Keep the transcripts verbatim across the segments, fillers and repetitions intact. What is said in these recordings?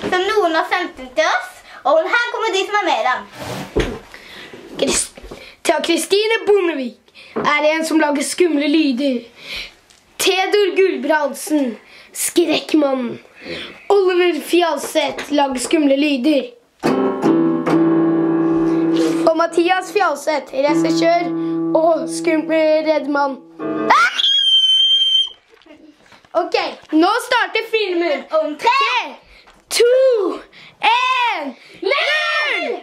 som noen har sendt den til oss. Og her kommer de som er med den. Kristine Bondevik er en som lager skumle lyder. Theodor Gulbrandsen, skrekkmannen. Oliver Fjalseth lager skumle lyder. Og Mathias Fjalseth, regissør og skumle redmann. Ah! Ok, nå starter filmen. Om tre, to, en, null!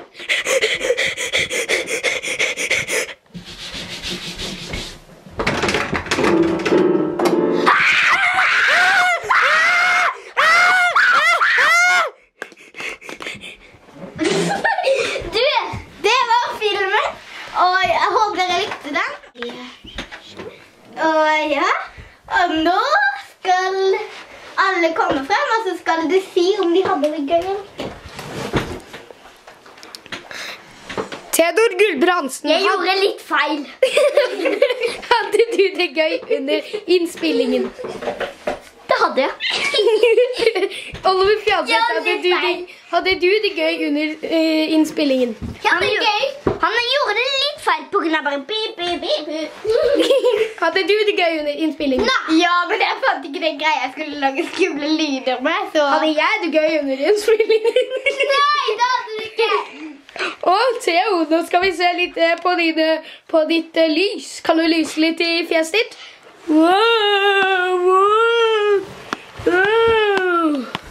Du, det var filmen. Og jeg håper dere likte den. Og ja, og nå skal alle komme frem, og så skal de si om de hadde det gøy. Theodor Gulbrandsen. Jeg gjorde litt feil. Hadde du det gøy under innspillingen? Det hadde jeg. Oliver Fjalseth, Ja, hadde, litt du det, feil. hadde du det gøy under uh, innspillingen? Ja, det er gøy. Han gjorde det litt feil på grunn av bare pip, pip, pip. Hadde du det gøy under innspillingen? Ja, men jeg fant ikke det greia jeg skulle lage skumle lyder med, så... Hadde jeg det gøy under innspillingen? Nei, det hadde du ikke. Og Theo, nå skal vi se litt eh, på, dine, på ditt eh, lys. Kan du lyse litt i fjeset ditt? Wow, wow, wow.